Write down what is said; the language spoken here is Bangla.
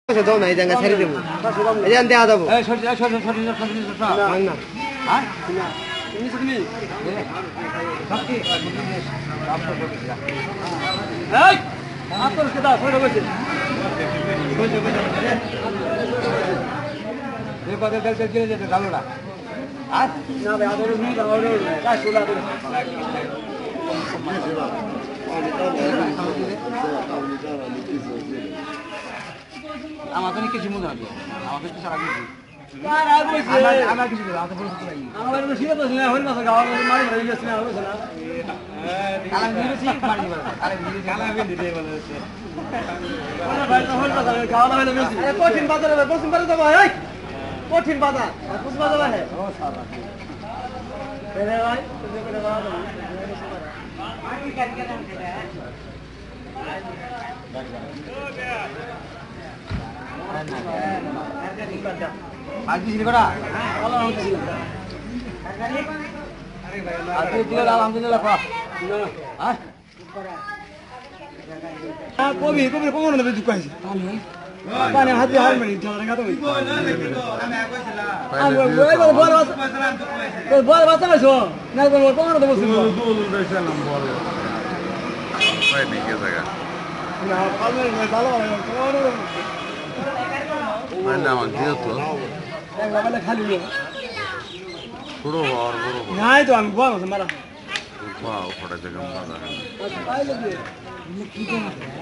দাও না এই জায়গা ছেড়ে দেবো এই জান দেয়া দেবো না হ্যাঁ তুমি এই আপনার কেদা সরে বসে এই বাদে তেল গিয়ে যেতে গালোটা আর না ভাই আদর নি আদর কাজ চলা দে আমাদের কিছু মনে হয় আমাদের কিছু সারা কিছু আমার কিছু আমাদের বড় কিছু নাই আমার তো সিরে তো না হল না গাওয়া মারি মারি গেছে না হলো না কালা দিয়েছি মারি মারি আরে কালা দিতে বলে কোন ভাই তো হল না গাওয়া হলো বেশি আরে কঠিন বাজার হবে পশ্চিম বাজার যাবো এই কঠিন বাজার পশ্চিম বাজার है ও সারা রে ভাই তুমি করে বাবা বাকি কাট के नाम है आज भी करा आज दिल alhamdulillah pak ah kopi kono na bedu kaisi pani hati har mari jara ga to bol basa maso na bol kono to bosu dul besha nam bol vai ni ke jaga na palme na dalo kono না আমার দিও তো একবারে খালি নিয়ে পুরো আর পুরো নাই তো আমি বল মারা বাহ ফটা জায়গা মারা